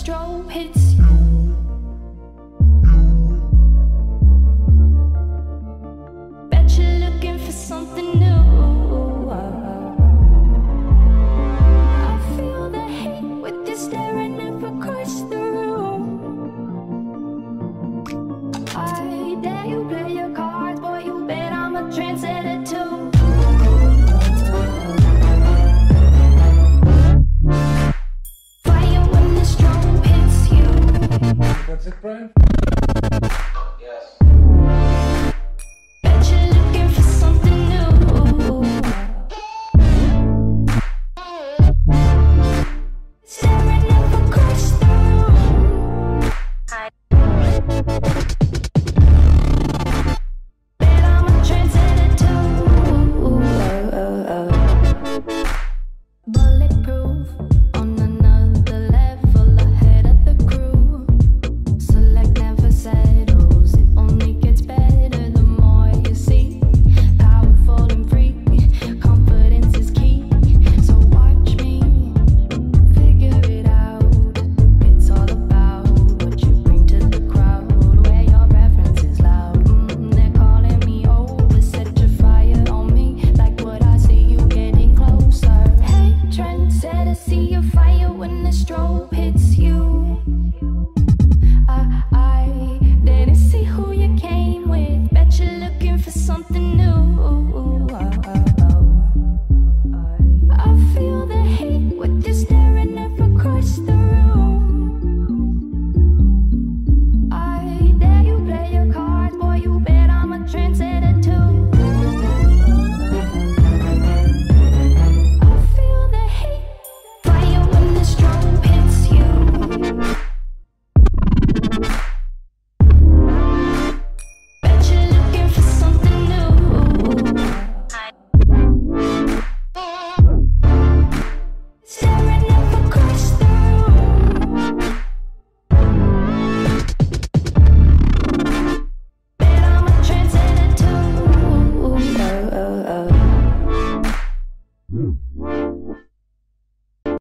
strobe hits you. Bet you're looking for something new. I feel the hate with you staring up across the room. I dare you play your cards, boy, you bet I'm a trendsetter too. Fire when the strobe hits you. That's it, Brian? Yes. Bet you're looking for something new. Staring up across the room. Bet I'm a trendsetter too. Bulletproof, on another level, ahead of the crew. Select never settles, it only gets better the more you see. Powerful and free, confidence is key. So watch me figure it out. It's all about what you bring to the crowd, where your reference is loud. They're calling me over, set your fire on me. Like what I see, you getting closer. Hey, trendsetter, see your fire when the strobe hits you.